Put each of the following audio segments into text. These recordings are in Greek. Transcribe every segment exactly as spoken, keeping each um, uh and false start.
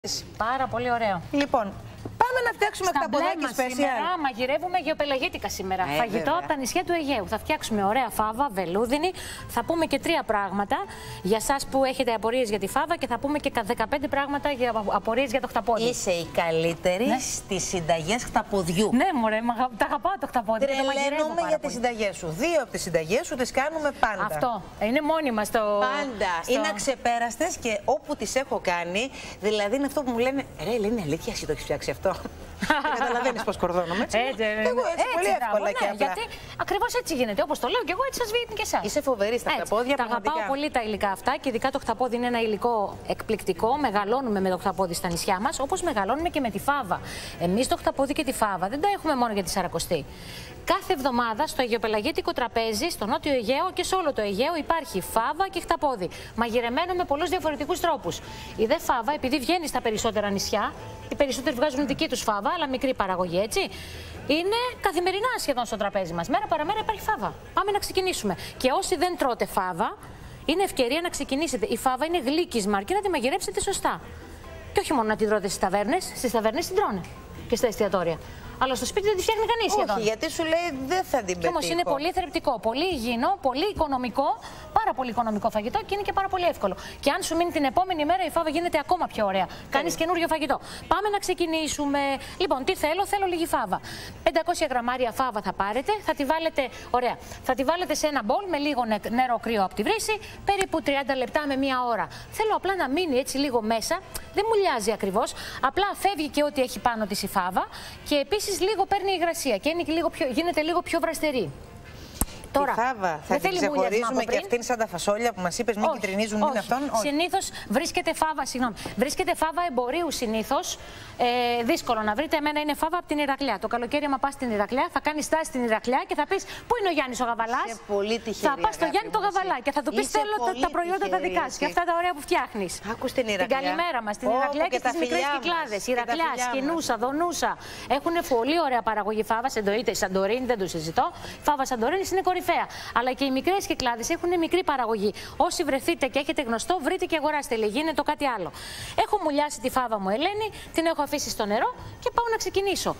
Πάρα πολύ ωραίο. Λοιπόν, πάμε να φτιάξουμε χταποδάκι σπεσιάλ. Σήμερα μαγειρεύουμε γεωπελαγίτικα σήμερα. Ε, Φαγητό βέβαια. από τα νησιά του Αιγαίου. Θα φτιάξουμε ωραία φάβα, βελούδινη. Θα πούμε και τρία πράγματα για εσάς που έχετε απορίες για τη φάβα και θα πούμε και δεκαπέντε πράγματα για απορίες για το χταπόδι. Είσαι η καλύτερη ναι. στις συνταγές χταποδιού. Ναι, μωρέ, μα, τα αγαπάω το χταπόδι. Τρελαίνομαι για τις συνταγές σου. Δύο από τις συνταγές σου τις κάνουμε πάντα. Αυτό. Είναι μόνοι μας το. Πάντα. Στο... Είναι αξεπέραστες και όπου τις έχω κάνει, δηλαδή είναι αυτό που μου λένε. Ρε, λένε αλήθεια, εσύ το έχεις φτιάξει αυτό. Καταλαβαίνεις πώς κορδώνομαι. Έτσι, έτσι, εγώ έτσι, έτσι πολύ εύκολα ναι, και απλά. Γιατί ακριβώς έτσι γίνεται. Όπως το λέω και εγώ, έτσι σας βγαίνει και εσάς. Είσαι φοβερή στα χταπόδια. Τα αγαπάω πολύ τα υλικά αυτά και ειδικά το χταπόδι είναι ένα υλικό εκπληκτικό. Μεγαλώνουμε με το χταπόδι στα νησιά μας, όπως μεγαλώνουμε και με τη φάβα. Εμείς το χταπόδι και τη φάβα δεν τα έχουμε μόνο για τη Σαρακοστή. Κάθε εβδομάδα στο αιγαιοπελαγίτικο τραπέζι, στο Νότιο Αιγαίο και σε όλο το Αιγαίο υπάρχει φάβα και χταπόδι. Μαγειρεμένο με πολλούς διαφορετικούς τρόπους. Η δε φάβα, επειδή βγαίνει στα περισσότερα νησιά, οι περισσότεροι βγάζουν δική τους φάβα, αλλά μικρή παραγωγή, έτσι. Είναι καθημερινά σχεδόν στο τραπέζι μας. Μέρα παραμέρα υπάρχει φάβα. Πάμε να ξεκινήσουμε. Και όσοι δεν τρώτε φάβα, είναι ευκαιρία να ξεκινήσετε. Η φάβα είναι γλύκισμα, αρκεί να τη μαγειρέψετε σωστά. Και όχι μόνο να την τρώτε στις ταβέρνες, στις ταβέρνες την τρώνε και στα εστιατόρια. Αλλά στο σπίτι δεν τη φτιάχνει κανείς σχεδόν. Όχι, γιατί σου λέει δεν θα την πετύχω. Όμως είναι πολύ θρεπτικό, πολύ υγιεινό, πολύ οικονομικό, πάρα πολύ οικονομικό φαγητό και είναι και πάρα πολύ εύκολο. Και αν σου μείνει την επόμενη μέρα η φάβα γίνεται ακόμα πιο ωραία. Κάνεις καινούριο φαγητό. Πάμε να ξεκινήσουμε. Λοιπόν, τι θέλω, θέλω λίγη φάβα. πεντακόσια γραμμάρια φάβα θα πάρετε, θα τη βάλετε, ωραία, θα τη βάλετε σε ένα μπολ με λίγο νερό κρύο από τη βρύση, περίπου τριάντα λεπτά με μία ώρα. Θέλω απλά να μείνει έτσι λίγο μέσα, δεν μουλιάζει ακριβώς, απλά φεύγει και ό,τι έχει πάνω της η φάβα και επίσης λίγο παίρνει υγρασία και είναι και λίγο πιο, γίνεται λίγο πιο βραστερή. Τώρα, τη φάβα θα την ξεχωρίζουμε και αυτήν σαν τα φασόλια που μας είπες, μην κυτρινίζουν, είναι αυτόν. Συνήθως βρίσκεται φάβα, συγγνώμη, βρίσκεται φάβα εμπορίου συνήθως. Ε, δύσκολο να βρείτε. Εμένα είναι φάβα από την Ηρακλέα. Το καλοκαίρι, άμα πας στην Ηρακλέα, θα κάνεις στάση στην Ηρακλέα και θα πεις πού είναι ο Γιάννης ο Γαβαλάς. Είσαι πολύ τυχερή. Θα πας στο Γιάννη το Γαβαλά και θα του πεις θέλω τα, τα προϊόντα τα δικά σου και αυτά τα ωραία που φτιάχνεις. Άκους την Ηρακλέα. Την καλημέρα μας, την Ηρακλέα και, και τις μικρές κυκλάδες. Ηρακλέα, Σκηνούσα, Δονούσα. Έχουν πολύ ωραία παραγωγή φάβα. Εννοείται η Σαντορίνη, δεν το συζητώ. Φάβα Σαντορίνη είναι κορυφαία. Αλλά και οι μικρές κυκλάδες έχουν μικρή παραγωγή. Όσοι βρεθείτε και έχετε γνωστό, βρείτε και αγοράστε λίγη. Είναι το κάτι άλλο. Έχω μουλιάσει τη φάβα μου, Ελένη, την έχω αφήσει στο νερό και πάω να ξεκινήσω.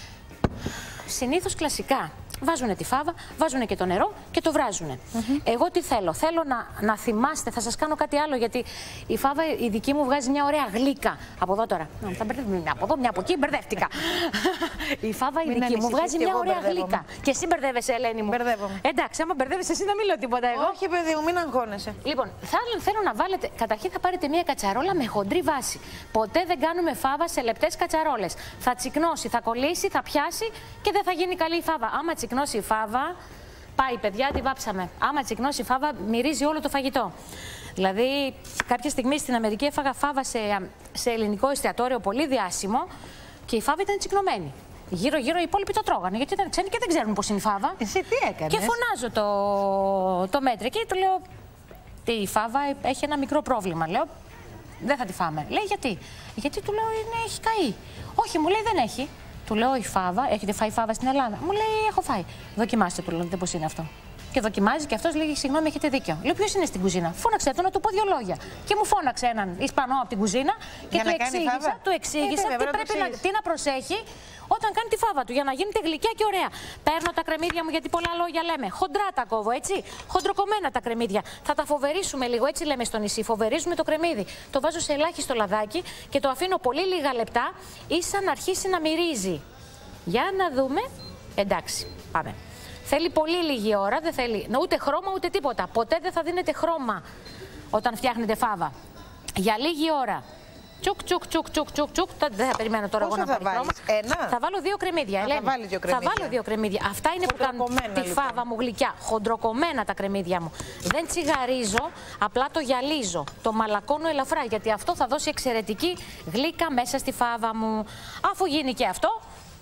Συνήθως κλασικά βάζουν τη φάβα, βάζουν και το νερό και το βράζουν. Mm-hmm. Εγώ τι θέλω, θέλω να, να θυμάστε, θα σας κάνω κάτι άλλο γιατί η φάβα η δική μου βγάζει μια ωραία γλύκα. Από εδώ τώρα, μια από εδώ, μια από εκεί, μπερδεύτηκα. Η φάβα η δική μου βγάζει μια ωραία γλύκα. Και εσύ μπερδεύεσαι, Ελένη μου. Μπερδεύομαι. Εντάξει, άμα μπερδεύεσαι εσύ να μην λέω τίποτα εγώ. Όχι, παιδί μου, μην αγχώνεσαι. Λοιπόν, θα, θέλω να βάλετε, καταρχήν θα πάρετε μια κατσαρόλα με χοντρή βάση. Ποτέ δεν κάνουμε φάβα σε λεπτές κατσαρόλες. Θα τσικνώσει, θα κολλήσει, θα πιάσει και δεν θα γίνει καλή η φάβα. Άμα τσικνώσει η φάβα, πάει παιδιά, τη βάψαμε. Άμα τσικνώσει η φάβα, μυρίζει όλο το φαγητό. Δηλαδή, κάποια στιγμή στην Αμερική έφαγα φάβα σε, σε ελληνικό εστιατόριο πολύ διάσημο και η φάβα ήταν τσικνωμένη. Γύρω-γύρω οι υπόλοιποι το τρώγανε γιατί ήταν ξένοι και δεν ξέρουν πώς είναι η φάβα. Εσύ τι έκανες? Και φωνάζω το, το μέτρη και του λέω: τι, η φάβα έχει ένα μικρό πρόβλημα. Λέω: δεν θα τη φάμε. Λέει: γιατί? Γιατί του λέω: είναι, έχει καεί. Όχι, μου λέει: δεν έχει. Του λέω: η φάβα, έχετε φάει φάβα στην Ελλάδα? Μου λέει: έχω φάει. Δοκιμάστε, του λέω, δείτε πώς είναι αυτό. Και δοκιμάζει και αυτός λέει: συγγνώμη, έχετε δίκιο. Λέω: ποιος είναι στην κουζίνα? Φώναξε τον να του πω δύο λόγια. Και μου φώναξε έναν Ισπανό από την κουζίνα και του εξήγησα, του εξήγησα τι πρέπει να, τι να προσέχει όταν κάνει τη φάβα του για να γίνεται γλυκιά και ωραία. Παίρνω τα κρεμμύδια μου γιατί πολλά λόγια λέμε. Χοντρά τα κόβω, έτσι. Χοντροκομμένα τα κρεμμύδια. Θα τα φοβερίσουμε λίγο, έτσι λέμε στο νησί. Φοβερίζουμε το κρεμμύδι. Το βάζω σε ελάχιστο λαδάκι και το αφήνω πολύ λίγα λεπτά ίσα να αρχίσει να μυρίζει. Για να δούμε. Εντάξει, πάμε. Θέλει πολύ λίγη ώρα, δεν θέλει ούτε χρώμα ούτε τίποτα. Ποτέ δεν θα δίνετε χρώμα όταν φτιάχνετε φάβα. Για λίγη ώρα. Τσουκ, τσουκ, τσουκ, τσουκ, τσουκ, τσουκ. Δεν θα περιμένω τώρα εγώ να πάρει χρώμα. Ένα. Θα βάλω δύο κρεμμύδια. Θα, βάλει δύο κρεμμύδια. θα βάλω δύο κρεμμύδια. Αυτά είναι που κάνουν τη λοιπόν. φάβα μου γλυκιά. Χοντροκομμένα τα κρεμμύδια μου. Δεν τσιγαρίζω, απλά το γυαλίζω. Το μαλακώνω ελαφρά γιατί αυτό θα δώσει εξαιρετική γλύκα μέσα στη φάβα μου. Αφού γίνει και αυτό,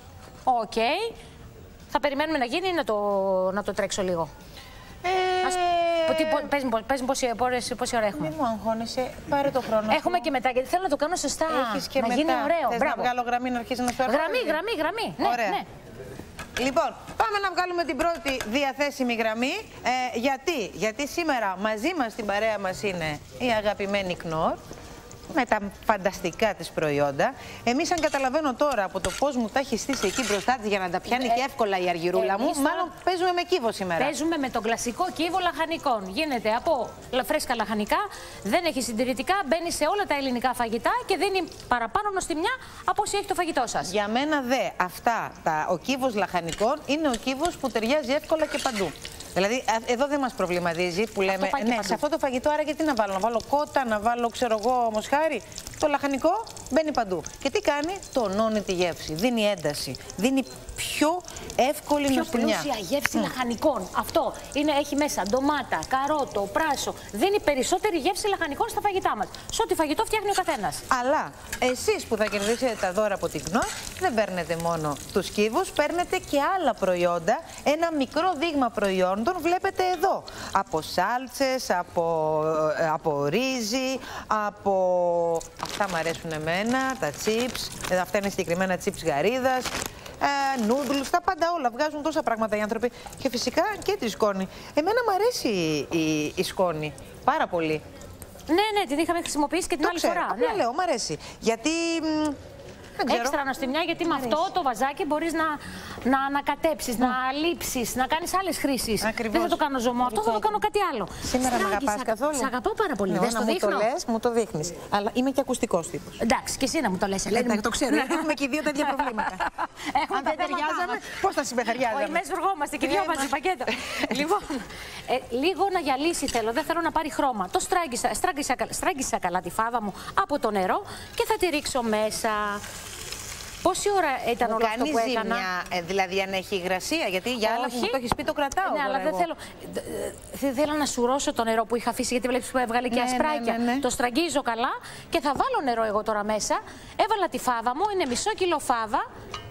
οκ. Okay. Θα περιμένουμε να γίνει ή να το, να το τρέξω λίγο. Ε... Ας, τι, πες μου, πες μου πόση, πόση, πόση ώρα έχουμε. Μην μου αγχώνεσαι, πάρε το χρόνο. Έχουμε και μετά, γιατί θέλω να το κάνω σωστά. Έχεις και να μετά. γίνει ωραίο. Θες Μπράβο. να βγάλω γραμμή να αρχίσει να σου έρχομαι? Γραμμή, γραμμή, γραμμή. Ναι, ωραία. Ναι. Λοιπόν, πάμε να βγάλουμε την πρώτη διαθέσιμη γραμμή. Ε, γιατί? γιατί σήμερα μαζί μας στην παρέα μας είναι η αγαπημένη Κνόρ. με τα φανταστικά της προϊόντα. Εμείς, αν καταλαβαίνω τώρα από το πώς μου τα έχει στήσει εκεί μπροστά της για να τα πιάνει ε, και εύκολα η αργυρούλα μου, μάλλον παίζουμε με κύβο σήμερα. Παίζουμε με τον κλασικό κύβο λαχανικών. Γίνεται από φρέσκα λαχανικά, δεν έχει συντηρητικά, μπαίνει σε όλα τα ελληνικά φαγητά και δίνει παραπάνω νοστιμιά από όσοι έχει το φαγητό σας. Για μένα δε αυτά, τα, ο κύβος λαχανικών είναι ο κύβος που ταιριάζει εύκολα και παντού. Δηλαδή, εδώ δεν μας προβληματίζει που λέμε, ναι, σε αυτό το φαγητό, άρα γιατί να βάλω, να βάλω κότα, να βάλω, ξέρω εγώ, μοσχάρι. Το λαχανικό μπαίνει παντού. Και τι κάνει, τονώνει τη γεύση, δίνει ένταση, δίνει πιο εύκολη πιο νοστιμιά. Πιο πλούσια γεύση mm. λαχανικών. Αυτό είναι, έχει μέσα ντομάτα, καρότο, πράσο. Δίνει περισσότερη γεύση λαχανικών στα φαγητά μας. Σε ό,τι φαγητό φτιάχνει ο καθένας. Αλλά εσείς που θα κερδίσετε τα δώρα από την ΚΝΟ, δεν παίρνετε μόνο τους κύβους, παίρνετε και άλλα προϊόντα. Ένα μικρό δείγμα προϊόντων βλέπετε εδώ. Από σάλτσες, από, από ρύζι, από... Αυτά μου αρέσουν εμένα, τα chips. Αυτά είναι συγκεκριμένα chips γαρίδας. Ε, νούντλς, τα πάντα όλα. Βγάζουν τόσα πράγματα οι άνθρωποι. Και φυσικά και τη σκόνη. Εμένα μου αρέσει η, η, η σκόνη πάρα πολύ. Ναι, ναι, την είχαμε χρησιμοποιήσει και την το άλλη ξέρω. φορά. Απλά ναι. λέω, μου αρέσει. Γιατί... Έξτρα νοστιμιά, γιατί με αυτό το βαζάκι μπορείς να, να ανακατέψεις, mm. να λείψεις, να κάνεις άλλες χρήσεις. Δεν θα το κάνω ζωμό, αυτό θα το κάνω κάτι άλλο. Σήμερα με αγαπάς καθόλου? Σ' αγαπάω πάρα πολύ. Ναι, δεν να το μου δείχνω. το λες, μου το δείχνεις. Αλλά είμαι και ακουστικός τύπος. Εντάξει, και εσύ να μου το λες, Ελένη. Εντάξει, το ξέρω. Έχουμε και δύο τέτοια προβλήματα. Έχουμε Αν δεν ταιριάζαμε, πώς θα συμπεθαριάζαμε? Όχι, μέσα βουργόμαστε και δυο μαζί πακέτο. Λοιπόν, λίγο να γυαλίσει θέλω, δεν θέλω να πάρει χρώμα. Το στράγγισα καλά τη φάβα μου από το νερό και θα τη ρίξω μέσα. Πόση ώρα ήταν όλο αυτό που έκανα? Ζημιά, ε, δηλαδή αν έχει υγρασία, γιατί για άλλα που μου το έχεις πει το κρατάω. Ναι, αλλά δεν θέλω, δεν θέλω να σουρώσω το νερό που είχα αφήσει, γιατί βλέπεις που έβγαλε και ναι, ασπράκια. Ναι, ναι, ναι. Το στραγγίζω καλά και θα βάλω νερό εγώ τώρα μέσα. Έβαλα τη φάβα μου, είναι μισό κιλό φάβα.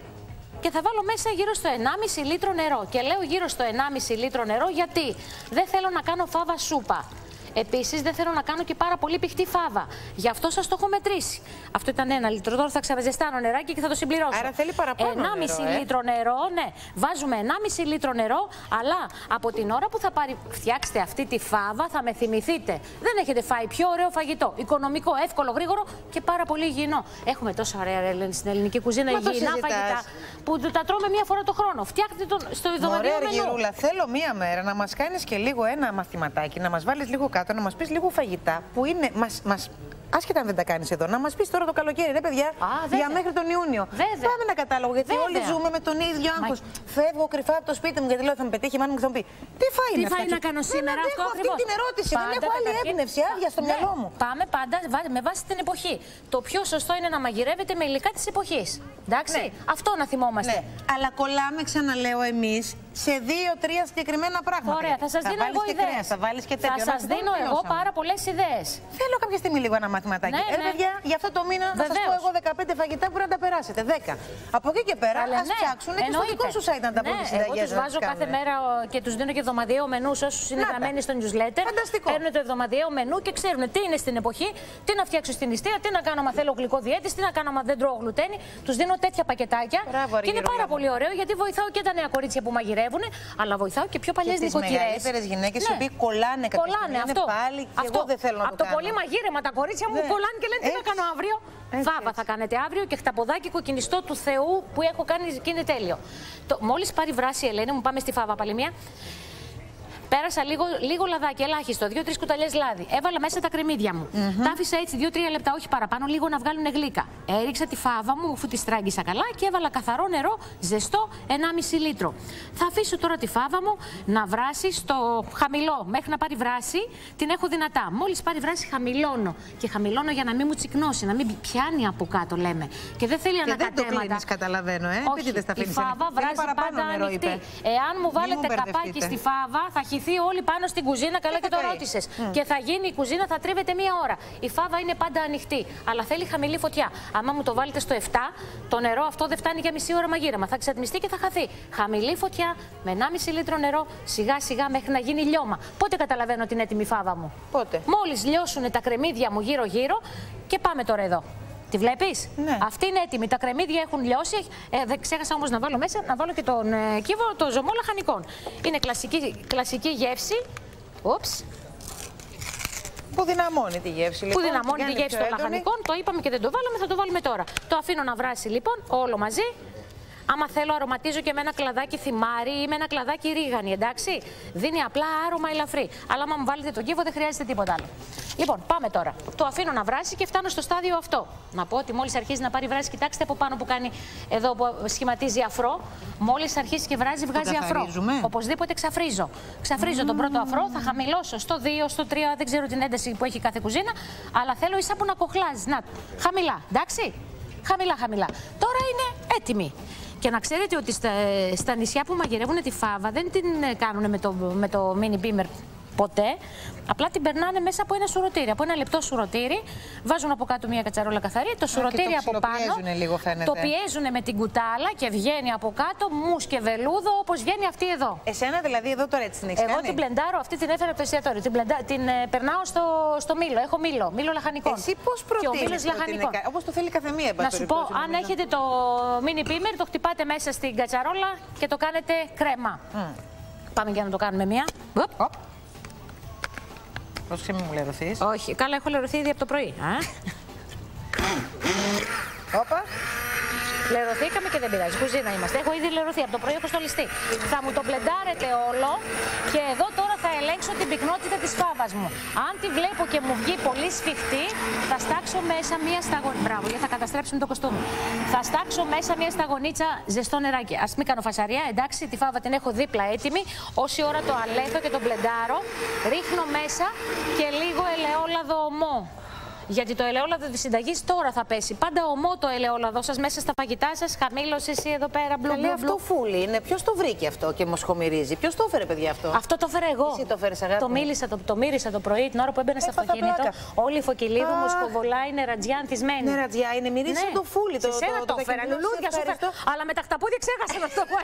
Και θα βάλω μέσα γύρω στο ενάμιση λίτρο νερό. Και λέω γύρω στο ενάμιση λίτρο νερό γιατί δεν θέλω να κάνω φάβα σούπα. Επίσης, δεν θέλω να κάνω και πάρα πολύ πηχτή φάβα. Γι' αυτό σας το έχω μετρήσει. Αυτό ήταν ένα λίτρο. Τώρα θα ξαναζεστάνω νεράκι και θα το συμπληρώσω. Άρα θέλει παραπάνω ενάμιση νερό, ε? λίτρο νερό, ναι. Βάζουμε ενάμιση λίτρο νερό, αλλά από την ώρα που θα πάρει, φτιάξετε αυτή τη φάβα, θα με θυμηθείτε. Δεν έχετε φάει πιο ωραίο φαγητό. Οικονομικό, εύκολο, γρήγορο και πάρα πολύ υγιεινό. Έχουμε τόσα ωραία στην ελληνική κουζίνα υγιεινά φαγητά που τα τρώμε μία φορά το χρόνο. Φτιάχτε το στο δωματίο μενού. Γερούλα, θέλω μία μέρα να μας κάνεις και λίγο ένα μαθηματάκι, να μας βάλεις λίγο κάτω, να μας πεις λίγο φαγητά που είναι. Μας, μας, άσχετα αν δεν τα κάνεις εδώ, να μας πεις τώρα το καλοκαίρι, ρε παιδιά, Α, για μέχρι τον Ιούνιο. Βέβαια. Πάμε ένα κατάλογο, γιατί βέβαια. Όλοι ζούμε με τον ίδιο άγχος. Μα... Φεύγω κρυφά από το σπίτι μου, γιατί λέω θα με πετύχει η μάνα μου και θα μου πει τι φάει τι να, φάει να κάνω σήμερα, δεν αυτό έχω ακριβώς. Αυτή την ερώτηση, πάντα δεν έχω άλλη καταρχήν... έμπνευση, άδεια στο ναι. μυαλό μου. Πάμε πάντα με βάση την εποχή. Το πιο σωστό είναι να μαγειρεύετε με υλικά της εποχής. Εντάξει, ναι. Αυτό να θυμόμαστε. Ναι. Αλλά κολλάμε, ξαναλέω εμείς, σε δύο-τρία συγκεκριμένα πράγματα. Ωραία, θα σας θα δίνω εγώ ιδέες. Θα βάλεις και τέτοια. Θα σας δίνω εγώ πάρα πολλές ιδέες. Θέλω κάποια στιγμή λίγο ένα μαθηματάκι. Ναι, ε, ναι. παιδιά, για αυτό το μήνα θα σας πω εγώ δεκαπέντε φαγητά που να τα περάσετε. δέκα. Από εκεί και πέρα, ας ναι. φτιάξουν και στο δικό σου site να τα πούν τις συνταγές. Εγώ τους βάζω κάθε μέρα και τους δίνω και εβδομαδιαίο μενού σε όσους είναι γραμμένοι στο newsletter. Φανταστικό. Παίρνουν το εβδομαδιαίο μενού και ξέρουν τι είναι στην εποχή, τι να φτιάξω στην νηστεία, τι να κάνω άμα θέλω γλυκό διέτης, τι να κάνω άμα δεν τρώω γλουτένι. Τους δίνω τέτοια πακετάκια. Μπράβο, και είναι πάρα πολύ ωραίο γιατί βοηθάω και τα νέα κορίτσια που μαγειρεύουν, αλλά βοηθάω και πιο παλιές νοικοκυρές. Οι μεγαλύτερες γυναίκες οι οποίοι κολλάνε κάποια κολλάνε αυτό. Πάλι και εγώ δεν θέλω να από το, το πολύ μαγείρεμα τα κορίτσια μου κολλάνε και λένε τι να κάνω αύριο. Φάβα θα κάνετε αύριο και χταποδάκι κοκκινιστό του Θεού που έχω κάνει και είναι τέλειο. Το, μόλις πάρει βράση, Ελένη μου, πάμε στη φάβα πάλι μία. Πέρασα λίγο, λίγο λαδάκι, ελάχιστο, δύο-τρεις κουταλιές λάδι. Έβαλα μέσα τα κρεμμύδια μου. Mm-hmm. Τα άφησα έτσι δύο-τρία λεπτά, όχι παραπάνω, λίγο να βγάλουν γλύκα. Έριξα τη φάβα μου, αφού τη στράγγισα καλά και έβαλα καθαρό νερό, ζεστό, ενάμιση λίτρο. Θα αφήσω τώρα τη φάβα μου να βράσει στο χαμηλό, μέχρι να πάρει βράση, την έχω δυνατά. Μόλις πάρει βράση, χαμηλώνω. Και χαμηλώνω για να μην μου τσικνώσει, να μην πιάνει από κάτω, λέμε. Και δεν θέλει ανακατέματα. Δεν το κλείνεις, καταλαβαίνω, ε. Όχι, η φάβα βράζει πάντα ανοιχτή. Εάν μου βάλετε καπάκι στη φάβα, θα όλοι πάνω στην κουζίνα, καλά και το ρώτησες. Mm. Και θα γίνει η κουζίνα, θα τρίβεται μία ώρα. Η φάβα είναι πάντα ανοιχτή, αλλά θέλει χαμηλή φωτιά. Άμα μου το βάλετε στο επτά, το νερό αυτό δεν φτάνει για μισή ώρα μαγείρεμα. Θα ξατμιστεί και θα χαθεί. Χαμηλή φωτιά, με ενάμιση λίτρο νερό, σιγά σιγά μέχρι να γίνει λιώμα. Πότε καταλαβαίνω την έτοιμη φάβα μου? Πότε? Μόλις λιώσουν τα κρεμμύδια μου γύρω-γύρω και πάμε τώρα εδώ. Τη βλέπεις? Ναι. Αυτή είναι έτοιμη. Τα κρεμμύδια έχουν λιώσει. Ε, δεν ξέχασα όμως να βάλω μέσα, να βάλω και τον ε, κύβο, το ζωμό λαχανικών. Είναι κλασική, κλασική γεύση. Ούψ. Που δυναμώνει τη γεύση, λοιπόν. Που δυναμώνει τη γεύση των λαχανικών. Το είπαμε και δεν το βάλαμε, θα το βάλουμε τώρα. Το αφήνω να βράσει λοιπόν όλο μαζί. Άμα θέλω, αρωματίζω και με ένα κλαδάκι θυμάρι ή με ένα κλαδάκι ρίγανη, εντάξει. Δίνει απλά άρωμα ελαφρύ. Αλλά άμα μου βάλετε τον κύβο, δεν χρειάζεται τίποτα άλλο. Λοιπόν, πάμε τώρα. Το αφήνω να βράσει και φτάνω στο στάδιο αυτό. Να πω ότι μόλις αρχίζει να πάρει βράση, κοιτάξτε από πάνω που κάνει εδώ που σχηματίζει αφρό. Μόλις αρχίσει και βράζει, βγάζει αφρό. Οπωσδήποτε ξαφρίζω. Ξαφρίζω mm. τον πρώτο αφρό, θα χαμηλώσω στο δύο, στο τρία, δεν ξέρω την ένταση που έχει κάθε κουζίνα. Αλλά θέλω ίσα που να κοχλάζει. Να, χαμηλά, εντάξει. Χαμηλά, χαμηλά. Τώρα είναι έτοιμη. Και να ξέρετε ότι στα, στα νησιά που μαγειρεύουν τη φάβα δεν την κάνουν με το, με το mini beamer ποτέ. Απλά την περνάνε μέσα από ένα σουρωτήρι. Από ένα λεπτό σουρωτήρι. Βάζουν από κάτω μια κατσαρόλα καθαρή. Το σουρωτήρι από πάνω. Λίγο, το πιέζουν με την κουτάλα και βγαίνει από κάτω μους και βελούδο όπως βγαίνει αυτή εδώ. Εσένα δηλαδή εδώ τώρα έτσι την έχεις Εγώ κάνει? την μπλεντάρω, αυτή την έφερα από το εστιατόριο. Την, μπλεντα... την ε, περνάω στο, στο μήλο. Έχω μήλο. Μήλο λαχανικών. Εσύ πώς προτείνεις? Όπως το θέλει καθεμία. Να σου πω, αν νομίζω. έχετε το mini beamer, το χτυπάτε μέσα στην κατσαρόλα και το κάνετε κρέμα. Mm. Πάμε για να το κάνουμε μία. Οπ. Πώς μην μου λερωθείς? Όχι, καλά, έχω λερωθεί ήδη από το πρωί. Όπα. Λερωθήκαμε και δεν πειράζει. Κουζίνα είμαστε. Έχω ήδη λερωθεί. Από το πρωί έχω στολιστεί. Θα μου το μπλεντάρετε όλο και εδώ τώρα θα ελέγξω την πυκνότητα της φάβας μου. Αν τη βλέπω και μου βγει πολύ σφιχτή, θα στάξω μέσα μία σταγονίτσα. Μπράβο, γιατί θα καταστρέψουμε το κοστούμι. Θα στάξω μέσα μία σταγονίτσα ζεστό νεράκι. Ας μην κάνω φασαρία, εντάξει, τη φάβα την έχω δίπλα έτοιμη. Όση ώρα το αλέθω και το μπλεντάρω, ρίχνω μέσα και λίγο ελαιόλαδο ομό. Γιατί το ελαιόλαδο της συνταγής τώρα θα πέσει. Πάντα ομό το ελαιόλαδο σας μέσα στα φαγητά σας. Χαμήλωσε εσύ εδώ πέρα. Μπλου, μπλου, αυτό φούλη είναι. Ποιος το βρήκε αυτό και μοσχομυρίζει? Ποιος το έφερε, παιδιά, αυτό? Αυτό το έφερε εγώ. Εσύ το έφερες, αγάπη? Το μίλησα, το, το μύρισα το πρωί την ώρα που έμπαινα στο αυτοκίνητο. Όλη η φωκιλίδου μου σχοβολάει νερατζιά ανθισμένη. Νερατζιά είναι, μυρίζει ναι. το φούλη. Σε το, σένα το, το, το έφερα. Λουλούδια σου φέρα. Αλλά με τα χταπόδια ξέχασα να το πω.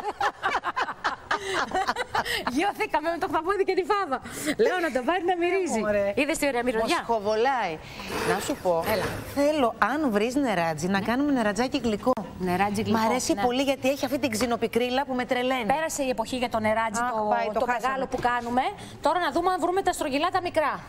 Γιώθηκαμε με το χταπόδι και τη φάβα. Λέω να το πάρει να μυρίζει. Είδες τι ωραία μυρωδιά? Μοσχοβολάει. Να σου πω, έλα. Θέλω αν βρεις νεράτζι ναι. να κάνουμε νερατζάκι γλυκό. Νεράτζι γλυκό. Μ' αρέσει ναι. πολύ γιατί έχει αυτή την ξινοπικρίλα που με τρελαίνει. Πέρασε η εποχή για το νεράτζι, Αχ, το, πάει, το, το μεγάλο που κάνουμε. Τώρα να δούμε αν βρούμε τα στρογγυλά τα μικρά.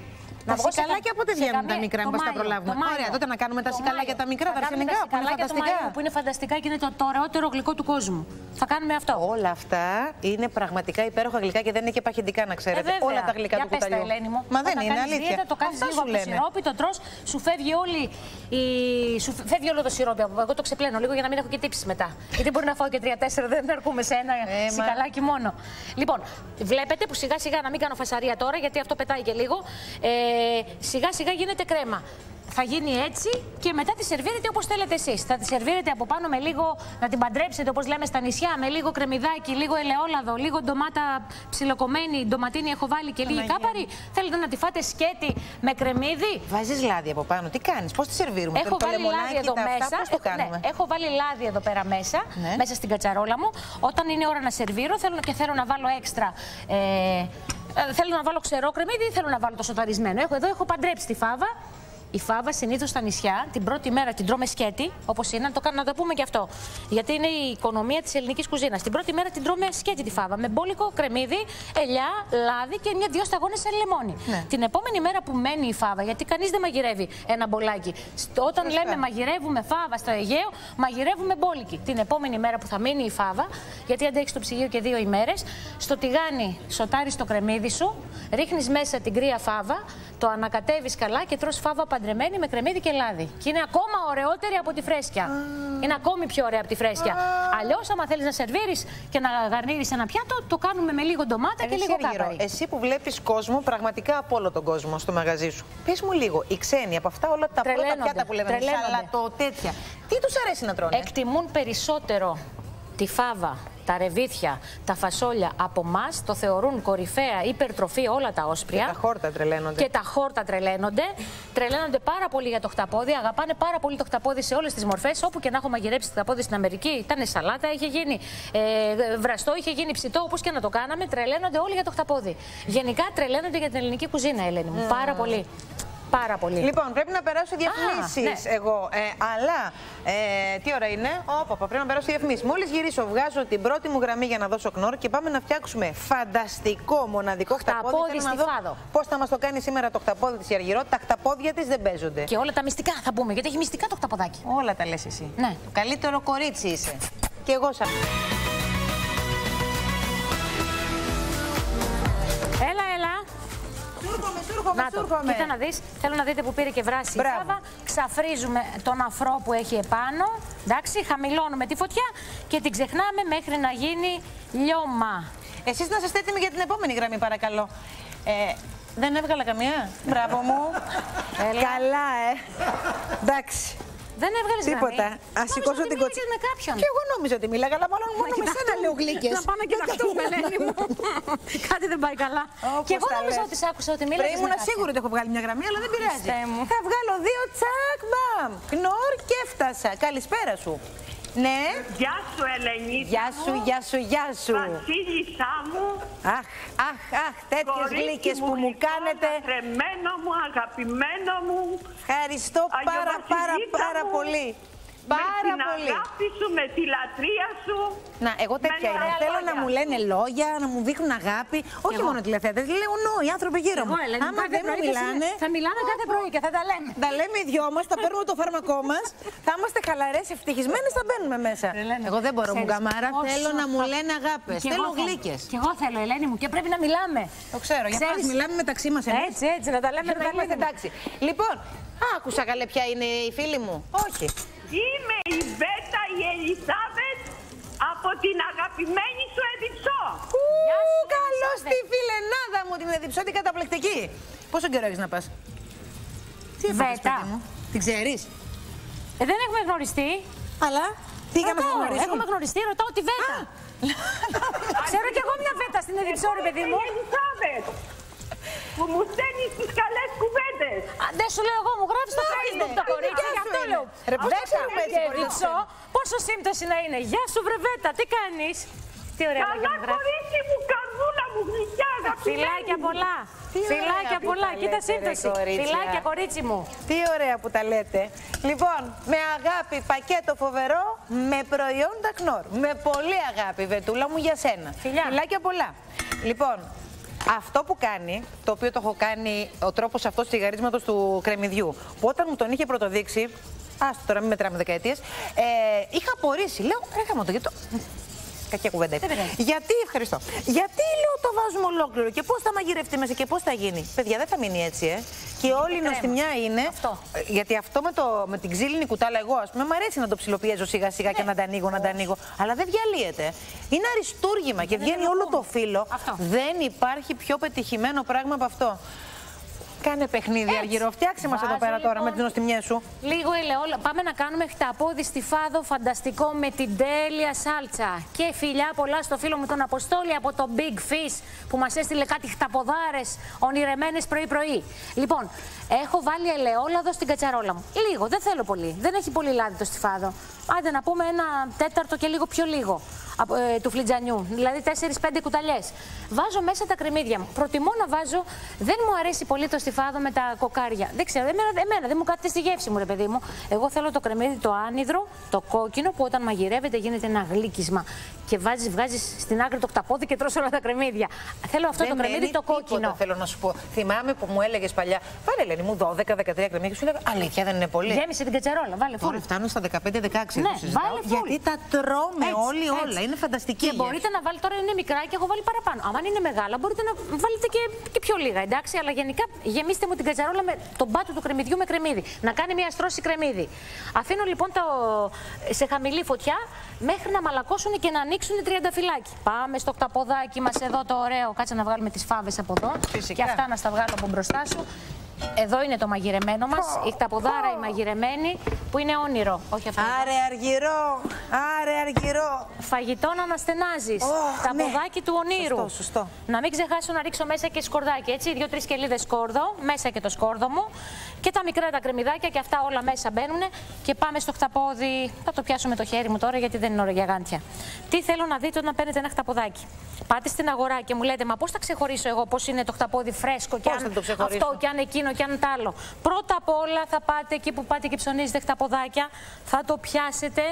Τα σικαλάκια πότε βγαίνουν τα μικρά, μήπως τα προλάβουμε? Ωραία, τότε να κάνουμε τα σικαλάκια τα μικρά, τα αρσενικά που είναι φανταστικά. Που είναι φανταστικά και είναι το, το ωραιότερο γλυκό του κόσμου. Θα κάνουμε αυτό. Όλα αυτά είναι πραγματικά υπέροχα γλυκά και δεν είναι και παχυντικά, να ξέρετε. Ε, όλα τα γλυκά για του κουταλιού. Πες τα, Ελένη μου. Μα όταν δεν είναι αλήθεια. Δίαιτα, το κάνεις λίγο από το σιρόπι, το τρως, σου φεύγει όλη η... σου φεύγει όλο το σιρόπι. Εγώ το ξεπλένω λίγο για να μην έχω και τύψεις μετά. Γιατί μπορεί να φάω και τρία-τέσσερα, δεν αρκούμε σε ένα ε, σικαλάκι μα... μόνο. Λοιπόν, βλέπετε που σιγά σιγά να μην κάνω φασαρία τώρα, γιατί αυτό πετάει και λίγο. Ε, σιγά σιγά γίνεται κρέμα. Θα γίνει έτσι και μετά τη σερβίρετε όπως θέλετε εσείς. Θα τη σερβίρετε από πάνω με λίγο, να την παντρέψετε όπως λέμε στα νησιά, με λίγο κρεμμυδάκι, λίγο ελαιόλαδο, λίγο ντομάτα ψιλοκομμένη, ντοματίνη έχω βάλει και λίγη κάπαρη. Θέλετε να τη φάτε σκέτη με κρεμμύδι? Βάζεις λάδι από πάνω, τι κάνεις, πώς τη σερβίρουμε? Έχω το, βάλει το λάδι εδώ τα μέσα. Αυτά, πώς το κάνουμε? Ναι, έχω βάλει λάδι εδώ πέρα μέσα, ναι. μέσα στην κατσαρόλα μου. Όταν είναι ώρα να σερβίρω θέλω, και θέλω να βάλω έξτρα. Ε, θέλω να βάλω ξερό κρεμμύδι ή θέλω να βάλω το σοταρισμένο? Έχω, εδώ έχω παντρέψει τη φάβα. Η φάβα συνήθως στα νησιά την πρώτη μέρα την τρώμε σκέτη, όπως είναι, να το, να το πούμε και αυτό. Γιατί είναι η οικονομία της ελληνικής κουζίνας. Την πρώτη μέρα την τρώμε σκέτη τη φάβα. Με μπόλικο, κρεμμύδι, ελιά, λάδι και μια-δυο σταγόνες σε λεμόνι. Ναι. Την επόμενη μέρα που μένει η φάβα, γιατί κανείς δεν μαγειρεύει ένα μπολάκι. Όταν Φυσικά. λέμε μαγειρεύουμε φάβα στο Αιγαίο, μαγειρεύουμε μπόλικη. Την επόμενη μέρα που θα μείνει η φάβα, γιατί αντέχει στο ψυγείο και δύο ημέρες, στο τηγάνι σοτάρεις το κρεμμύδι σου, ρίχνεις μέσα την κρύα φάβα, το ανακατεύεις καλά και τρως φάβα παντρεμένη με κρεμμύδι και λάδι. Και είναι ακόμα ωραιότερη από τη φρέσκια. Mm. Είναι ακόμη πιο ωραία από τη φρέσκια. Mm. Αλλιώς, άμα θέλεις να σερβίρεις και να γαρνίρεις ένα πιάτο, το κάνουμε με λίγο ντομάτα και λίγο κάπαρη. Εσύ που βλέπεις κόσμο, πραγματικά από όλο τον κόσμο στο μαγαζί σου, πες μου λίγο, οι ξένοι από αυτά όλα τα πρώτα πιάτα που λέμε, σαλατό, τέτοια, τι τους αρέσει να τρώνε? Εκτιμούν περισσότερο τη φάβα, τα ρεβίθια, τα φασόλια από εμάς, το θεωρούν κορυφαία υπερτροφή όλα τα όσπρια. Και τα χόρτα τρελαίνονται. Και τα χόρτα τρελαίνονται. Τρελαίνονται πάρα πολύ για το χταπόδι, αγαπάνε πάρα πολύ το χταπόδι σε όλες τις μορφές. Όπου και να έχω μαγειρέψει το χταπόδι στην Αμερική, ήταν σαλάτα, είχε γίνει ε, βραστό, είχε γίνει ψητό, όπως και να το κάναμε, τρελαίνονται όλοι για το χταπόδι. Γενικά τρελαίνονται για την ελληνική κουζίνα, Ελένη μου. Mm. Πάρα πολύ. Πάρα πολύ. Λοιπόν, πρέπει να περάσω διαφημίσεις ναι. εγώ. Ε, αλλά, ε, τι ώρα είναι? Όπα, πρέπει να περάσω διαφημίσεις. Μόλις γυρίσω, βγάζω την πρώτη μου γραμμή για να δώσω κνόρ και πάμε να φτιάξουμε φανταστικό, μοναδικό χταπόδι. Θέλω να δω πώς θα μας το κάνει σήμερα το χταπόδι της η Αργυρό. Τα χταπόδια της δεν παίζονται. Και όλα τα μυστικά θα πούμε, γιατί έχει μυστικά το χταποδάκι. Όλα τα λες εσύ. Ναι. Το καλύτερο κορίτσι είσαι. Και εγώ σαν. Έλα, έλα. Σούρχομαι, σούρχομαι, Να το, σούρχομαι. κοίτα να δεις, θέλω να δείτε που πήρε και βράση η φάβα. Ξαφρίζουμε τον αφρό που έχει επάνω, εντάξει, χαμηλώνουμε τη φωτιά και την ξεχνάμε μέχρι να γίνει λιώμα. Εσείς να είστε έτοιμοι για την επόμενη γραμμή, παρακαλώ. Ε, δεν έβγαλα καμία. Μπράβο μου. Καλά, ε. Εντάξει. Δεν έβγαλες τίποτα. γραμμή. Ας σηκώσω την κοτσί. με κάποιον. Και εγώ νόμιζα ότι μίλαγα, αλλά μάλλον μόνο με σένα λέω γλύκες. Να πάμε και κοιταχτούμε, Ελένη μου. Κάτι δεν πάει καλά. Όπως και εγώ τα νόμιζα λες. ότι σ' άκουσα ότι μίλαγες με ήμουν κάποιον. σίγουρη ότι έχω βγάλει μια γραμμή, αλλά δεν πειράζει. Χριστέ μου. Θα βγάλω δύο, τσακ, μπαμ. Κνόρ και έφτασα. Καλησπέρα σου. Ναι. Γεια σου, Ελενίτα. Γεια σου, γεια σου, γεια σου. Βασίλισσά μου. Αχ, αχ, αχ, τέτοιες γλύκες που μου κάνετε. Τρεμένο μου, αγαπημένο μου. Ευχαριστώ πάρα, πάρα, πάρα πολύ. Πάρα με πολύ. την αγάπη σου, με τη λατρεία σου. Να, εγώ τέτοια με είμαι. ωραία Θέλω να λόγια. μου λένε λόγια, να μου δείχνουν αγάπη. Όχι εγώ. μόνο τηλεθεατές, λέω νο, οι άνθρωποι γύρω μου. Εγώ, Ελένη, Άμα κάθε δεν μου πρωί θα μιλάνε. συ- Θα μιλάμε κάθε πρωί και θα τα λέμε. Τα λέμε οι δυο μας, θα παίρνουμε το φάρμακό μας, θα είμαστε χαλαρές, ευτυχισμένες, θα μπαίνουμε μέσα. Ελένη, Εγώ δεν μπορώ, μου ξέρεις καμάρα. πόσο Θέλω να μου θα- λένε αγάπες. Κι εγώ Θέλω θέλω. γλύκες. Κι εγώ θέλω, Ελένη μου, και πρέπει να μιλάμε. Το ξέρω, για Ξέρεις- πας, μιλάμε μεταξύ μας εμείς. Έτσι, έτσι, να τα λέμε. Για να να τα είμαστε λέμε. εντάξει. Λοιπόν, άκουσα καλέ ποια είναι η φίλη μου. Όχι. Είμαι η Βέτα η Ελισάβετ από την αγαπημένη σου Εδιψό. Γεια Ου, σου, καλώς Ελισάβετ. τη φιλενάδα μου, την Εδιψώ, την καταπληκτική. Πόσο καιρό έχεις να πας? Τι έφαγες, Βέτα. παιδί μου? Την ξέρεις? Ε, δεν έχουμε γνωριστεί. Αλλά τι είχαμε να Ρωτάω, γνωρίσουμε? Έχουμε γνωριστεί, ρωτάω τη Βέτα. Ξέρω κι εγώ μια Βέτα στην Εδιψό, ρε παιδί μου. Η Ελισάβετ που μου στέλνει τις καλές κουβέντες. Α, δεν σου λέω εγώ, μου γράφει στο Να Facebook είναι. το κορίτσι, Δικιά γι' σου αυτό είναι. λέω. Ρε, πώς το Βέτα ξέρουμε έτσι, και μπορεί να Εδιψό, πόσο σύμπτωση να είναι. Γεια σου, βρε Βέτα, τι κάνεις? Τι ωραία λόγια Καλά μου γράφει. κορίτσι μου, καρδούλα μου, γλυκιά αγαπημένη. Φιλάκια πολλά. Τι ωραία Φιλάκια που πολλά. τα Κοίτα λέτε, ρε, σύμπτωση. κορίτσια. Φιλάκια, κορίτσι μου. Τι ωραία που τα λέτε. Λοιπόν, με αγάπη πακέτο φοβερό, με προϊόντα Κνόρ. Με πολύ αγάπη, Βετούλα μου, για σένα. Φιλιά. Φιλάκια πολλά. Λοιπόν, αυτό που κάνει, το οποίο το έχω κάνει, ο τρόπος αυτός του τσιγαρίσματος του κρεμμυδιού, που όταν μου τον είχε πρωτοδείξει, άστο τώρα μην μετράμε δεκαετίες, ε, είχα απορρίσει. Λέω, ρε γάμο το, γιατί το... Κακιά κουβέντα. Γιατί, ευχαριστώ. Γιατί λέω το βάζουμε ολόκληρο και πώς θα μαγειρευτεί μέσα και πώς θα γίνει. Παιδιά, δεν θα μείνει έτσι, ε. Και όλη η νοστιμιά είναι. Αυτό. Γιατί αυτό με, το, με την ξύλινη κουτάλα, εγώ ας πούμε, μου αρέσει να το ψιλοπιέζω σιγά σιγά ναι. και να τα ανοίγω, να τα ανοίγω. Αλλά δεν διαλύεται. Είναι αριστούργημα και βγαίνει όλο το φύλλο. Αυτό. Δεν υπάρχει πιο πετυχημένο πράγμα από αυτό. Κάνε παιχνίδι, Αργυρό. Φτιάξε μας εδώ πέρα τώρα λοιπόν με τις νοστιμιές σου. Λίγο ελαιόλα. Πάμε να κάνουμε χταπόδι στη Φάδο φανταστικό με την τέλεια σάλτσα. Και φιλιά πολλά στο φίλο μου τον Αποστόλη από το Big Fish που μας έστειλε κάτι χταποδάρες ονειρεμένες πρωί-πρωί. Λοιπόν, έχω βάλει ελαιόλαδο στην κατσαρόλα μου. Λίγο, δεν θέλω πολύ. Δεν έχει πολύ λάδι το στη Φάδο. Άντε να πούμε ένα τέταρτο και λίγο πιο λίγο από, ε, του φλιτζανιού. Δηλαδή τέσσερις πέντε κουταλιές. Βάζω μέσα τα κρεμμύδια μου. Προτιμώ να βάζω. Δεν μου αρέσει πολύ το στιφάδο με τα κοκάρια. Δεν ξέρω, εμένα, εμένα δεν μου κάθεται στη γεύση μου, ρε παιδί μου. Εγώ θέλω το κρεμμύδι το άνυδρο, το κόκκινο, που όταν μαγειρεύεται γίνεται ένα γλύκισμα. Και βάζεις, βγάζεις στην άκρη το χταπόδι και τρως όλα τα κρεμμύδια. Θέλω αυτό δεν το κρεμμύδι το κόκκινο. Τίποτα, θέλω να σου πω. Θυμάμαι που μου έλεγε παλιά, βάλε Ελένη μου δώδεκα δεκατρία κρεμμύδια και σου έλεγα αλήθεια δεν είναι πολύ. Γέμισε την κατσαρόλα, βάλε φουλ. Τώρα φτάνω στα δεκαπέντε δεκαέξι. Ναι, βάλε φουλ. Γιατί τα τρώμε Έτσι, όλοι έτσι. όλα. Είναι φανταστική. Και μπορείτε να βάλετε, τώρα είναι μικρά και έχω βάλει παραπάνω. Αν είναι μεγάλα, μπορείτε να βάλετε και, και πιο λίγα, εντάξει. Αλλά γενικά γεμίστε μου την κατσαρόλα με τον πάτο του κρεμμυδιού με κρεμμύδι. Να κάνει μια στρώση κρεμμύδι. Αφήνω λοιπόν το, σε χαμηλή φωτιά μέχρι να μαλακώσουν και να ανοίξουν τριανταφυλάκι. Πάμε στο χταποδάκι μας εδώ το ωραίο. Κάτσε να βγάλουμε τις φάβες από εδώ. Φυσικά. Και αυτά να στα βγάλω από μπροστά σου. Εδώ είναι το μαγειρεμένο μας, η χταποδάρα η μαγειρεμένη, που είναι όνειρο, όχι αυτό. Άρε Αργυρό, άρε Αργυρό. Φαγητό να αναστενάζεις, Oh, χταποδάκι ναι. του ονείρου. Σωστό, σωστό. Να μην ξεχάσω να ρίξω μέσα και σκορδάκι, έτσι, δύο-τρεις κελίδες σκόρδο, μέσα και το σκόρδο μου. Και τα μικρά τα κρεμμυδάκια και αυτά όλα μέσα μπαίνουν. Και πάμε στο χταπόδι. Θα το πιάσω με το χέρι μου τώρα, γιατί δεν είναι ώρα για γάντια. Τι θέλω να δείτε όταν παίρνετε ένα χταποδάκι. Πάτε στην αγορά και μου λέτε, μα πώς θα ξεχωρίσω εγώ πώς είναι το χταπόδι φρέσκο και Πώς αν θα το ξεχωρίσω? αυτό και αν εκείνο ένα και αν τ' άλλο. Πρώτα απ' όλα θα πάτε εκεί που πάτε και ψωνίζετε χταποδάκια, θα το πιάσετε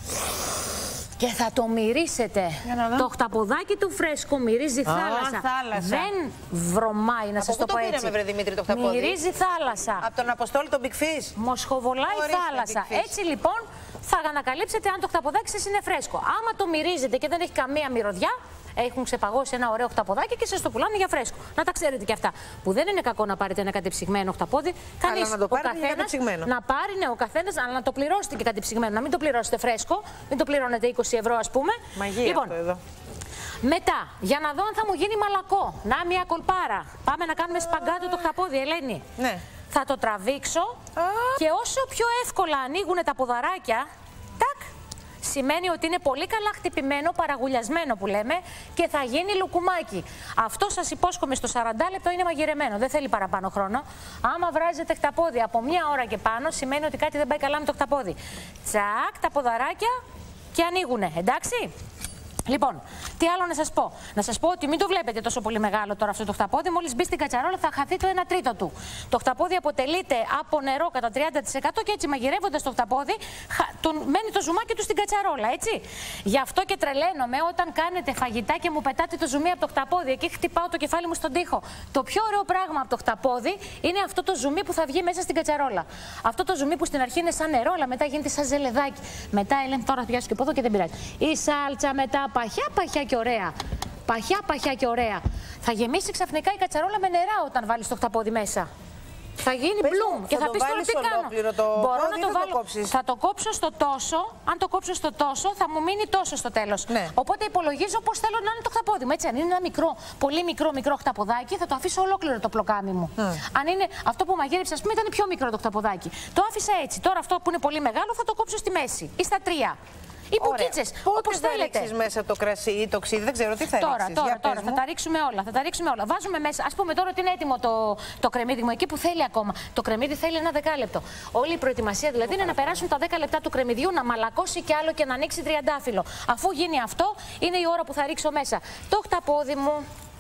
και θα το μυρίσετε. Το χταποδάκι του φρέσκο μυρίζει Α, θάλασσα. θάλασσα. Δεν βρωμάει, να σας το πω έτσι. Από πού το πήραμε, βρε Δημήτρη, το χταπόδι? Μυρίζει θάλασσα. Από τον Αποστόλη τον Big Fish. Μοσχοβολάει Ορίστε, θάλασσα. Big Fish. Έτσι λοιπόν θα ανακαλύψετε αν το χταποδάκι σας είναι φρέσκο. Άμα το μυρίζετε και δεν έχει καμία μυρωδιά, έχουν ξεπαγώσει ένα ωραίο χταποδάκι και σας το πουλάνε για φρέσκο. Να τα ξέρετε και αυτά. Που δεν είναι κακό να πάρετε ένα κατεψυγμένο χταπόδι. Κανείς, να το πάρετε ο καθένας, κατεψυγμένο. να πάρει, ναι, ο καθένας, αλλά να το πληρώσετε και κατεψυγμένο. Να μην το πληρώσετε φρέσκο, μην το πληρώνετε είκοσι ευρώ, ας πούμε. Μαγεία λοιπόν, αυτό εδώ. Μετά, για να δω αν θα μου γίνει μαλακό. Να, μια κολπάρα. Πάμε να κάνουμε σπαγκάτο το χταπόδι, Ελένη. Ναι. Θα το τραβήξω και όσο πιο εύκολα ανοίγουν τα ποδαράκια, τάκ, σημαίνει ότι είναι πολύ καλά χτυπημένο, παραγουλιασμένο που λέμε και θα γίνει λουκουμάκι. Αυτό σας υπόσχομαι στο σαράντα λεπτό είναι μαγειρεμένο, δεν θέλει παραπάνω χρόνο. Άμα βράζετε χταπόδι από μία ώρα και πάνω, σημαίνει ότι κάτι δεν πάει καλά με το χταπόδι. Τσακ, τα ποδαράκια και ανοίγουνε, εντάξει. Λοιπόν, τι άλλο να σας πω. Να σας πω ότι μην το βλέπετε τόσο πολύ μεγάλο τώρα αυτό το χταπόδι. Μόλις μπει στην κατσαρόλα θα χαθεί το ένα τρίτο του. Το χταπόδι αποτελείται από νερό κατά τριάντα τοις εκατό και έτσι μαγειρεύοντας το χταπόδι τον, μένει το ζουμάκι του στην κατσαρόλα, έτσι. Γι' αυτό και τρελαίνομαι όταν κάνετε φαγητά και μου πετάτε το ζουμί από το χταπόδι. Εκεί χτυπάω το κεφάλι μου στον τοίχο. Το πιο ωραίο πράγμα από το χταπόδι είναι αυτό το ζουμί που θα βγει μέσα στην κατσαρόλα. Αυτό το ζουμί που στην αρχή είναι σαν νερό, αλλά μετά γίνεται σαν ζελεδάκι. Μετά έλεγε τώρα θα πιάσω και πόδο και δεν πειράζει. Η σάλτσα μετά. Παχιά, παχιά και ωραία. Παχιά, παχιά και ωραία. Θα γεμίσει ξαφνικά η κατσαρόλα με νερά όταν βάλεις το χταπόδι μέσα. Θα γίνει μπλουμ και θα, θα πεις τώρα τι κάνω. Το Μπορώ να το θα βάλω. Το θα το κόψω στο τόσο. Αν το κόψω στο τόσο, θα μου μείνει τόσο στο τέλος. Ναι. Οπότε υπολογίζω πώς θέλω να είναι το χταπόδι μου. Έτσι, αν είναι ένα μικρό, πολύ μικρό, μικρό χταποδάκι, θα το αφήσω ολόκληρο το πλοκάμι μου. Mm. Αν είναι αυτό που μαγείρεψα, ας πούμε, ήταν πιο μικρό το χταποδάκι. Το άφησα έτσι. Τώρα αυτό που είναι πολύ μεγάλο θα το κόψω στη μέση ή στα τρία. Ή μπουκίτσες, όπως θα θέλετε. ρίξεις μέσα το κρασί ή το ξύδι, δεν ξέρω τι θα τώρα, ρίξεις. Τώρα, Για τώρα, θα τα ρίξουμε όλα, θα τα ρίξουμε όλα. Βάζουμε μέσα, ας πούμε τώρα ότι είναι έτοιμο το, το κρεμμύδι μου, εκεί που θέλει ακόμα. Το κρεμμύδι θέλει ένα δεκάλεπτο. Όλη η προετοιμασία δηλαδή είναι να περάσουν τα δέκα λεπτά του κρεμμυδιού, να μαλακώσει κι άλλο και να ανοίξει τριαντάφυλλο. Αφού γίνει αυτό, είναι η ώρα που θα ρίξω μέσα το χταπόδι μου.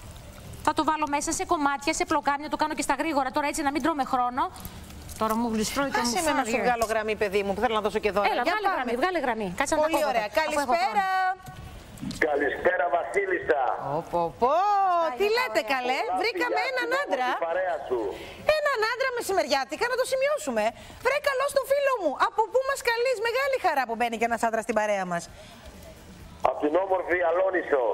Θα το βάλω μέσα σε κομμάτια, σε πλοκάμια, το κάνω και στα γρήγορα τώρα έτσι να μην τρώμε χρόνο. Τώρα μου γλιστρώει και μου φάνηκε. Άσε με να σου βγάλω γραμμή, παιδί μου, που θέλω να δώσω και δώρα. Έλα, βγάλε γραμμή, βγάλε γραμμή. Κάτσε πολύ να ωραία. Καλησπέρα. Καλησπέρα, Βασίλισσα. Πω, πω. Τι λέτε, καλέ. Βρήκαμε έναν άντρα. Έναν άντρα μεσημεριάτικα, να το σημειώσουμε. Βρε, καλό στον φίλο μου. Από πού μας καλείς? Μεγάλη χαρά που μπαίνει και ένας άντρας στην παρέα μας. Από την όμορφη Αλόνισο.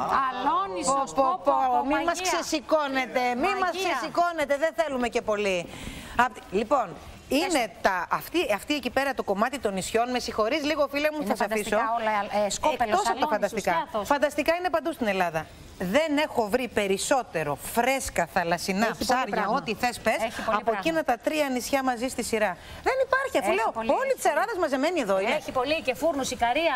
Αλόνισο, πω, πω, μην μας ξεσηκώνετε, μην μας ξεσηκώνετε, δεν θέλουμε και πολύ. Λοιπόν, είναι τα, αυτή, αυτή εκεί πέρα το κομμάτι των νησιών, με συγχωρείς λίγο φίλε μου, είναι θα σε αφήσω. Όλα, ε, σκόπελος, εκτός από τα φανταστικά. Αλόνισος, φανταστικά είναι παντού στην Ελλάδα. Δεν έχω βρει περισσότερο φρέσκα θαλασσινά έχει ψάρια, ό,τι θες πες, από πράγμα. εκείνα τα τρία νησιά μαζί στη σειρά. Δεν υπάρχει, αφού λέω, πολύ, όλοι τσαράδες μαζεμένοι εδώ είναι. Έχει πολύ και φούρνους, Ικαρία,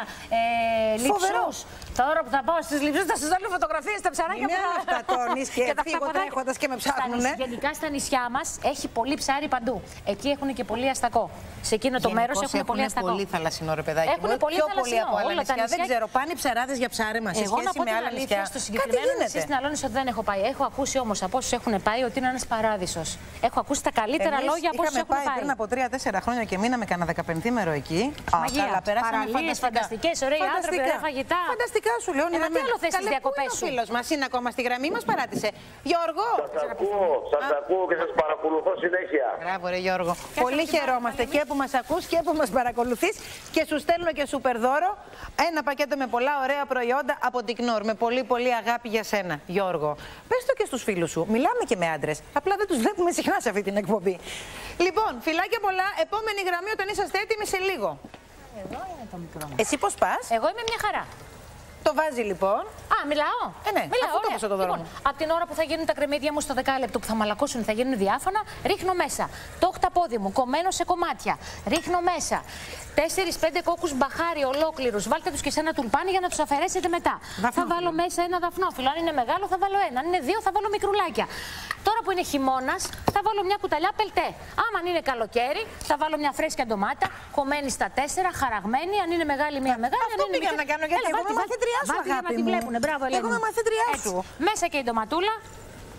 ε, Λειψούς. Τώρα που θα πάω στις Λειψούς θα σας βάλω φωτογραφίες στα ψαράκια που θα φτατώνεις και φύγω τρέχοντας και με ψάχνουνε. Γενικά στα νησιά μας έχει πολύ ψάρι παντού. Εκεί έχουν και πολύ αστακό. Σε εκείνο το μέρος έχουν πολύ αστακό. Πολύ θαλασσινό, ρε παιδάκι. Έχουν πολύ πιο θαλασσινό, πολύ από άλλα νησιά. νησιά. Δεν ξέρω, πάνε οι ψαράδες για ψάρεμα σε Εγώ σχέση με άλλα νησιά. Στο συγκεκριμένο νησί στην Αλόνισο δεν έχω πάει. Έχω ακούσει όμως από όσους έχουν πάει ότι είναι ένας παράδεισος. Έχω ακούσει τα καλύτερα Εμείς λόγια από όσους έχουν πάει. πάει πριν από τρία τέσσερα χρόνια και μείναμε κανένα δεκαπενθήμερο εκεί. Μαγεία. Καλά, περάσαμε φανταστικές, ωραίοι άνθρωποι, ωραία φαγητά. Φανταστικά σου λέω. Ένα τι άλλο θες στις διακοπές σου? Ο φίλος μας είναι ακόμα στη γραμμή, μας παράτησε. Γιώργο. Σας ακούω, σας ακούω και σας παρακολουθώ συνέχεια. Μπράβο ρε Γιώργο. Πολύ χαιρόμαστε και που μας ακούς και που μας παρακολουθείς και σου στέλνω και σούπερ δώρο ένα πακέτο με πολλά ωραία προϊόντα από την Κνόρ. Με πολύ πολύ αγάπη για σένα, Γιώργο. Πες το και στους φίλους σου. Μιλάμε και με άντρες. Απλά δεν τους βλέπουμε συχνά σε αυτή την εκπομπή. Λοιπόν, φιλάκια πολλά. Επόμενη γραμμή όταν είσαστε έτοιμοι σε λίγο. Εδώ είναι το μικρό. Εσύ πώς πας? Εγώ είμαι μια χαρά. Το βάζει λοιπόν. Α, μιλάω. Ε, ναι, μιλάω, αφού το πες το δώρο λοιπόν, από την ώρα που θα γίνουν τα κρεμμύδια μου στο δεκάλεπτο που θα μαλακώσουν, θα γίνουν διάφανα, ρίχνω μέσα το χταπόδι μου κομμένο σε κομμάτια. Ρίχνω μέσα τέσσερις πέντε κόκκους μπαχάρι ολόκληρους. Βάλτε τους και σε ένα τουλπάνι για να τους αφαιρέσετε μετά. Δαφνόφυλλο. Θα βάλω μέσα ένα δαφνόφυλλο. Αν είναι μεγάλο, θα βάλω ένα. Αν είναι δύο, θα βάλω μικρουλάκια. Τώρα που είναι χειμώνας, θα βάλω μια κουταλιά πελτέ. Άμα είναι καλοκαίρι, θα βάλω μια φρέσκια ντομάτα, κομμένη στα τέσσερα, χαραγμένη. Αν είναι μεγάλη, μια μεγάλη. Αυτό πήγα να κάνω γιατί εγώ είμαι μαθήτριά σου, αγάπη μου. Μπράβο, εγώ είμαι μαθήτριά σου. Μέσα και η ντοματούλα.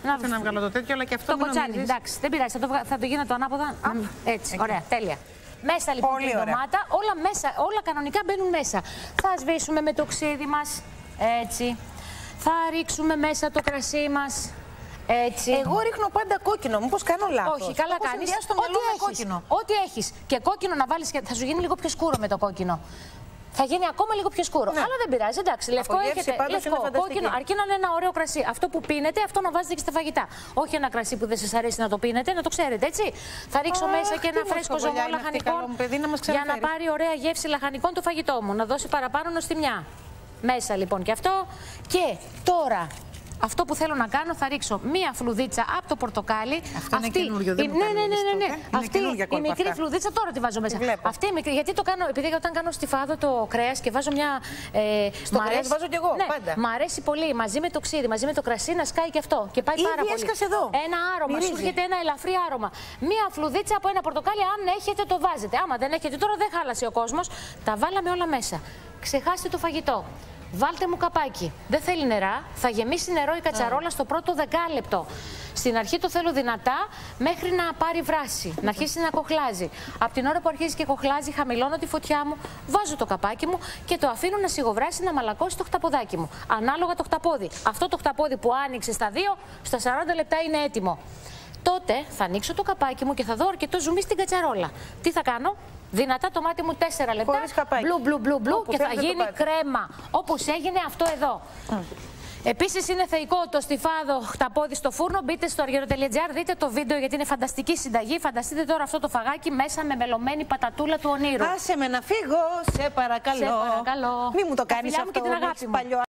Να θέλω να βγάλω το τέτοιο, αλλά και αυτό το μην κοτσάνι. νομίζεις. Εντάξει, δεν πειράζει, θα το, θα το γίνω το ανάποδα. Α, έτσι, εκεί. Ωραία, τέλεια. Μέσα λοιπόν Πολύ την ωραία. ντομάτα, όλα, μέσα, όλα κανονικά μπαίνουν μέσα. Θα σβήσουμε με το ξύδι μας, έτσι. Θα ρίξουμε μέσα το κρασί μας, έτσι. Εγώ ρίχνω πάντα κόκκινο, μήπως κάνω λάθος? Όχι, καλά Όπως κάνεις. συνδυάζω το μυαλό με κόκκινο. Ό,τι έχεις. Και κόκκινο να βάλεις, θα σου γίνει λίγο πιο σκούρο με το κόκκινο. Θα γίνει ακόμα λίγο πιο σκούρο. Ναι. Αλλά δεν πειράζει, εντάξει. Λευκό γεύση έχετε. πάντως είναι Λευκό, φανταστική. κόκκινο, αρκεί να είναι ένα ωραίο κρασί. Αυτό που πίνετε, αυτό να βάζετε και στα φαγητά. Όχι ένα κρασί που δεν σας αρέσει να το πίνετε, να το ξέρετε, έτσι. Θα ρίξω Αχ, μέσα και τι ένα φρέσκο μοσχοβολιά ζωμό είναι αυτή, λαχανικών. καλό μου παιδί, να μας Για να ξαναφέρεις. πάρει ωραία γεύση λαχανικών το φαγητό μου. Να δώσει παραπάνω νοστιμιά. Μέσα λοιπόν και αυτό. Και τώρα. Αυτό που θέλω να κάνω, θα ρίξω μία φλουδίτσα από το πορτοκάλι. Αυτό είναι καινούριο, δεν μου ναι, κάνει ναι, ναι, ναι, ναι. Είναι Αυτή καινούργια η κόλπα μικρή αυτά. φλουδίτσα τώρα τη βάζω μέσα. Τη βλέπω. Αυτή η μικρή, γιατί το κάνω, επειδή όταν κάνω στη φάδο το κρέας και βάζω μια. Ε, Στο μ' κρέας αρέσει- βάζω κι εγώ, ναι, πάντα. Μ' αρέσει πολύ μαζί με το ξύδι, μαζί με το κρασί να σκάει και αυτό. Και πάει Ήδη πάρα πολύ. έσκασε εδώ. Ένα άρωμα, Μυρίζει. σου έρχεται ένα ελαφρύ άρωμα. Μία φλουδίτσα από ένα πορτοκάλι, αν έχετε το βάζετε. Άμα δεν έχετε τώρα, δεν χάλασε ο κόσμος. Τα βάλαμε όλα μέσα. Ξεχάστε το φαγητό. Βάλτε μου καπάκι. Δεν θέλει νερά. Θα γεμίσει νερό η κατσαρόλα στο πρώτο δεκάλεπτο. Στην αρχή το θέλω δυνατά μέχρι να πάρει βράση, να αρχίσει να κοχλάζει. Από την ώρα που αρχίζει και κοχλάζει, χαμηλώνω τη φωτιά μου, βάζω το καπάκι μου και το αφήνω να σιγοβράσει, να μαλακώσει το χταποδάκι μου. Ανάλογα το χταπόδι. Αυτό το χταπόδι που άνοιξε στα δύο, στα σαράντα λεπτά είναι έτοιμο. Τότε θα ανοίξω το καπάκι μου και θα δω αρκετό ζουμί στην κατσαρόλα. Τι θα κάνω? Δυνατά το μάτι μου τέσσερα λεπτά, Χωρίς καπάκι. μπλου μπλου μπλου μπλου Όπου και θα θέλετε το γίνει πάτε. κρέμα. Όπως έγινε αυτό εδώ. Mm. Επίσης είναι θεϊκό το στιφάδο χταπόδι στο φούρνο. Μπείτε στο αργυρο τελεία τζι άρ, δείτε το βίντεο γιατί είναι φανταστική συνταγή. Φανταστείτε τώρα αυτό το φαγάκι μέσα με μελωμένη πατατούλα του ονείρου. Άσε με να φύγω, σε παρακαλώ. Σε παρακαλώ. Μη μου το Τα κάνεις φιλιά μου αυτό, και την με αγάπη έχεις μου. παλιό